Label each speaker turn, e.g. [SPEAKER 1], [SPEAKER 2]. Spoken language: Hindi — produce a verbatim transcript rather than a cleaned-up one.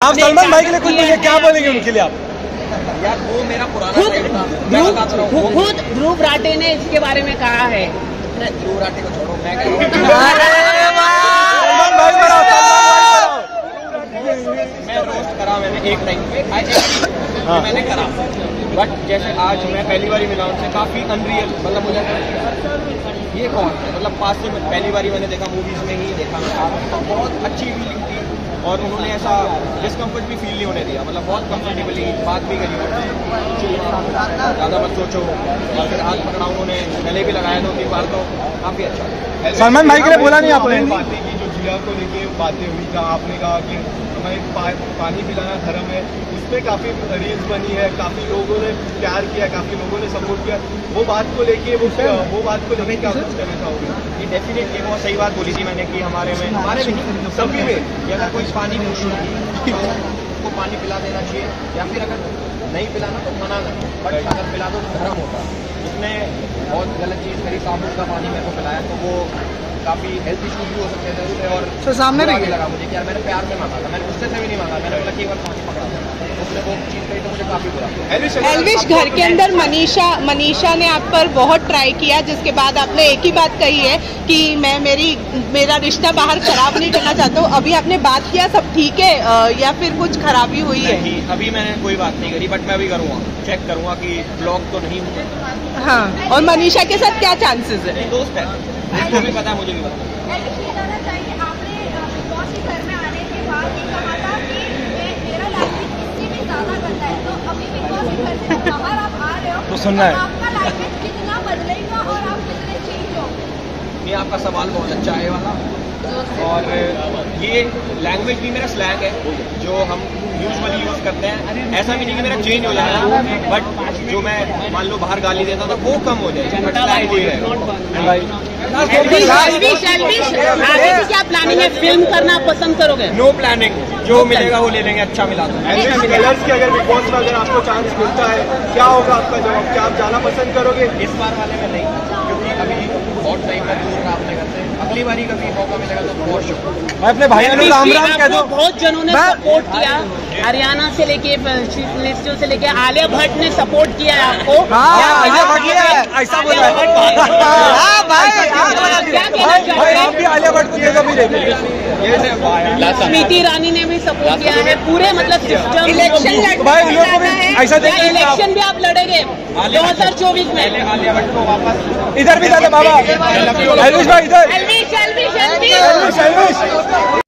[SPEAKER 1] आप सलमान भाई के लिए कुछ बोलिए, क्या बोलेंगे उनके लिए आप?
[SPEAKER 2] यार वो मेरा पुराना
[SPEAKER 3] खुद
[SPEAKER 2] फ्रेंड था।
[SPEAKER 3] ध्रुव खुद ध्रुव राठे ने इसके बारे में कहा है।
[SPEAKER 2] ध्रुव राठे को छोड़ो, मैं कह रहा हूँ मैं रोस्ट करा मैंने एक टाइम पे, हाँ। मैंने करा, बट जैसे आज मैं पहली बार मिला उनसे, काफी अनरियल, मतलब मुझे ये कौन है, मतलब पास से पहली बार मैंने देखा, मूवीज में ही देखा मैं, बहुत अच्छी फीलिंग थी और उन्होंने ऐसा डिस्कम्फर्ट भी फील नहीं होने दिया, मतलब बहुत कंफर्टेबली बात भी करी उन्होंने, ज़्यादा मत सोचो, और फिर हाथ पकड़ा उन्होंने, गले भी लगाया दो तीन बार, तो काफी अच्छा।
[SPEAKER 1] सलमान भाई के लिए बोला नहीं आपने?
[SPEAKER 4] बातें की जो जिया को लेके बातें हुई था, आपने कहा कि हमें पा, पानी पिलाना धर्म है, उसमें काफी रील्स बनी है, काफी लोगों ने प्यार किया, काफी लोगों ने सपोर्ट किया, वो बात को लेके वो वो बात को लेके क्या कुछ करना चाहोगे?
[SPEAKER 2] ये डेफिनेटली बहुत सही बात बोली थी मैंने कि हमारे में हमारे में सभी में कि अगर कोई पानी पूछे तो पानी पिला देना चाहिए, या फिर अगर नहीं पिलाना तो मना करो, बट अगर पिला दो तो धर्म होता। उसने बहुत गलत चीज़ करी, साबुन का पानी मेरे को पिलाया, तो वो काफी हेल्थ इश्यूज भी हो सकते थे उससे, और
[SPEAKER 1] तो सामने भी
[SPEAKER 2] लगा मुझे कि यार मैंने प्यार में मांगा था, मैंने उससे से भी नहीं मांगा, मैंने बोला कि एक बार पानी पकड़ा था, उसने वो चीज़ कही तो मुझे काफी बुरा।
[SPEAKER 5] एल्विश, घर के अंदर मनीषा मनीषा ने आप पर बहुत ट्राई किया, जिसके बाद आपने एक ही बात कही है कि मैं मेरी मेरा रिश्ता बाहर खराब नहीं करना चाहता हूँ। अभी आपने बात किया, सब ठीक है या फिर कुछ खराबी हुई है?
[SPEAKER 2] नहीं, अभी मैंने कोई बात नहीं करी, बट मैं अभी करूँगा, चेक करूँगा कि ब्लॉक तो नहीं हुआ।
[SPEAKER 5] हाँ, और मनीषा के साथ क्या चांसेस है?
[SPEAKER 2] दोस्त है, उसको भी पता है, मुझे भी पता है।
[SPEAKER 1] तो सुनना है,
[SPEAKER 6] आपका लाइफ में कितना बदलेगा और आप कितने चेंज होंगे?
[SPEAKER 2] ये आपका सवाल बहुत अच्छा है वाला, और ये लैंग्वेज भी मेरा स्लैंग है जो हम यूजुअली यूज करते हैं, ऐसा भी नहीं कि मेरा चेंज हो जाएगा, बट जो मैं मान लो बाहर गाली देता था वो कम हो जाएगा, बट स्लैंग वही रहेगा।
[SPEAKER 3] एल्विश, एल्विश, आगे की क्या प्लानिंग है? फिल्म करना पसंद करोगे?
[SPEAKER 2] नो प्लानिंग, जो मिलेगा वो ले लेंगे, अच्छा मिला तो।
[SPEAKER 4] कलर्स की अगर बिग बॉस में अगर आपको चांस मिलता है, क्या होगा आपका जवाब? क्या आप जाना पसंद करोगे?
[SPEAKER 2] इस बार वाले में नहीं, क्योंकि अभी बहुत टाइम में दूर रहा अपने घर से, अगली बारी कभी मौका मिलेगा तो बहुत शुक्रिया।
[SPEAKER 1] मैं अपने भाइयों को राम राम कह दो।
[SPEAKER 3] बहुत जनों ने सपोर्ट किया, हरियाणा से लेके लिस्टों से लेके आलिया भट्ट ने सपोर्ट किया है आपको।
[SPEAKER 1] आलिया भट्ट ने ऐसा बोला है, आप भी आलिया भट्ट को कभी देखिए।
[SPEAKER 3] स्मृति ईरानी ने भी सपोर्ट किया है, पूरे मतलब सिस्टम।
[SPEAKER 5] इलेक्शन
[SPEAKER 1] भाई उन लोगों को भी ऐसा देखिए,
[SPEAKER 3] इलेक्शन भी आप लड़ेंगे दो हजार चौबीस में।
[SPEAKER 2] आलिया भट्ट को वापस
[SPEAKER 1] इधर भी दादा बाबा, एल्विश भाई इधर,
[SPEAKER 3] एल्विश, एल्विश, एल्विश।
[SPEAKER 1] एल्विश, एल्विश।